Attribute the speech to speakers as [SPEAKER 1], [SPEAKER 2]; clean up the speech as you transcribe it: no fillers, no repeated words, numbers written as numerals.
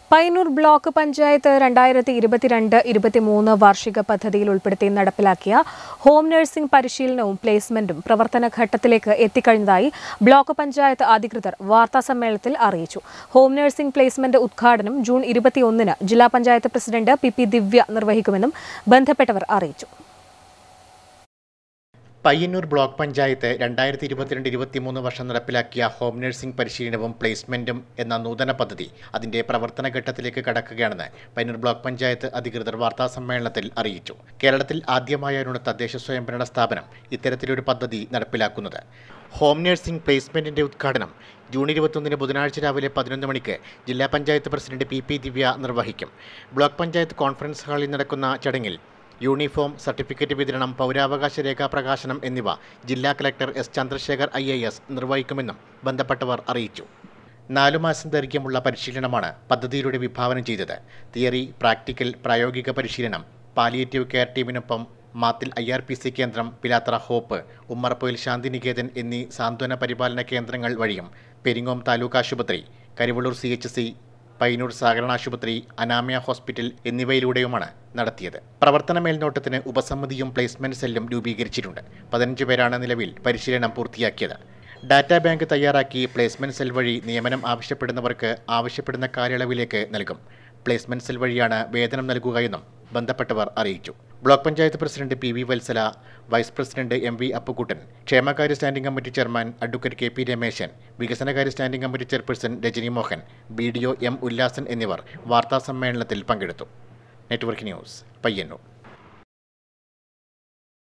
[SPEAKER 1] Payyanur Block Panchayat 2022-23 വാർഷിക പദ്ധതിയിൽ ഉൾപ്പെടുത്തി നടപ്പിലാക്കിയ ഹോം നഴ്സിംഗ് പരിശീലനവും പ്ലേസ്മെന്റും പ്രവർത്തന ഘട്ടത്തിലേക്ക് എത്തിക്കഴിഞ്ഞതായി ബ്ലോക്ക് പഞ്ചായത്ത് അധികൃതർ വാർത്താസമ്മേളനത്തിൽ അറിയിച്ചു. ഹോം നഴ്സിംഗ് പ്ലേസ്മെന്റ് ഉദ്ഘാടനം ജൂൺ 21-ന് ജില്ലാ പഞ്ചായത്ത് പ്രസിഡന്റ് പി ദിവ്യ നിർവഹിക്കുമെന്നും ബന്ധപ്പെട്ടവർ അറിയിച്ചു.
[SPEAKER 2] Payyanur Block Panchayat 2022-23 വർഷം നടപ്പിലാക്കിയ ഹോം നഴ്സിംഗ് പരിശീലനവും പ്ലേസ്മെന്റും എന്ന നൂതന പദ്ധതി അതിന്റെ പ്രവർത്തന ഘട്ടത്തിലേക്ക് കടക്കുകയാണെന്ന് പയ്യന്നൂർ ബ്ലോക്ക് പഞ്ചായത്ത് അധികൃതർ വാർത്താസമ്മേളനത്തിൽ അറിയിച്ചു. കേരളത്തിൽ ആദ്യമായാണ് തദ്ദേശ സ്വയംഭരണ സ്ഥാപനം ഇത്തരത്തിലൊരു പദ്ധതി നടപ്പിലാക്കുന്നത്. ഹോം നഴ്സിംഗ് പ്ലേസ്മെന്റിന്റെ ഉദ്ഘാടനം ജൂൺ 21-ന് ബുധനാഴ്ച രാവിലെ 11 മണിക്ക് ജില്ലാ പഞ്ചായത്ത് പ്രസിഡന്റ് പി ദിവ്യ നിർവഹിക്കും. ബ്ലോക്ക് പഞ്ചായത്ത് കോൺഫറൻസ് ഹാളിൽ നടക്കുന്ന ചടങ്ങിൽ യൂണിഫോം, സർട്ടിഫിക്കറ്റ് വിതരണം, പൗരാവകാശ രേഖാ പ്രകാശനം എന്നിവ ജില്ലാ കളക്ടർ എസ് ചന്ദ്രശേഖർ IAS നിർവഹിക്കുമെന്നും ബന്ധപ്പെട്ടവർ അറിയിച്ചു. 4 മാസം ദൈർഘ്യമുള്ള പരിശീലനമാണ് പദ്ധതിയിലൂടെ വിഭാവനം ചെയ്തത്. തിയറി, പ്രാക്ടിക്കൽ, പ്രായോഗിക പരിശീലനം, പാലിയേറ്റീവ് കെയർ ടീമിനൊപ്പം മാത്തിൽ IRPC കേന്ദ്രം, പിലാത്ര ഹോപ്പ്, ഉമ്മറപ്പൊയിൽ ശാന്തിനികേതൻ എന്നീ സാന്ത്വന പരിപാലന കേന്ദ്രങ്ങൾ വഴിയും പെരിങ്ങോം താലൂക്ക് ആശുപത്രി, കരിവള്ളൂർ CHC, പയ്യന്നൂർ സഹകരണ ആശുപത്രി, അനാമയ ഹോസ്പിറ്റൽ എന്നിവയിലൂടെയുമാണ് നടത്തിയത്. പ്രവർത്തന മേൽനോട്ടത്തിന് ഉപസമിതിയും പ്ലേസ്മെന്റ് സെല്ലും രൂപീകരിച്ചിട്ടുണ്ട്. 15 പേരാണ് നിലവിൽ പരിശീലനം പൂർത്തിയാക്കിയത്. ഡാറ്റാ ബാങ്ക് തയ്യാറാക്കി പ്ലേസ്മെന്റ് സെൽ വഴി നിയമനം ആവശ്യപ്പെടുന്നവർക്ക് ആവശ്യപ്പെടുന്ന കാലയളവിലേക്ക് നൽകും. പ്ലേസ്മെന്റ് സെൽ വഴിയാണ് വേതനം നൽകുകയെന്നും ബന്ധപ്പെട്ടവർ അറിയിച്ചു. Block panchayat president PV Vatsala, vice president MV Appukuttan, ക്ഷേമകാര്യ standing committee chairman advocate KP Rameshan, വികസനകാര്യ standing committee chairperson Rajani Mohan, BDO M Ullasan എന്നിവർ വാർത്താസമ്മേളനത്തിൽ പങ്കെടുത്തു. Network news, Payyanur.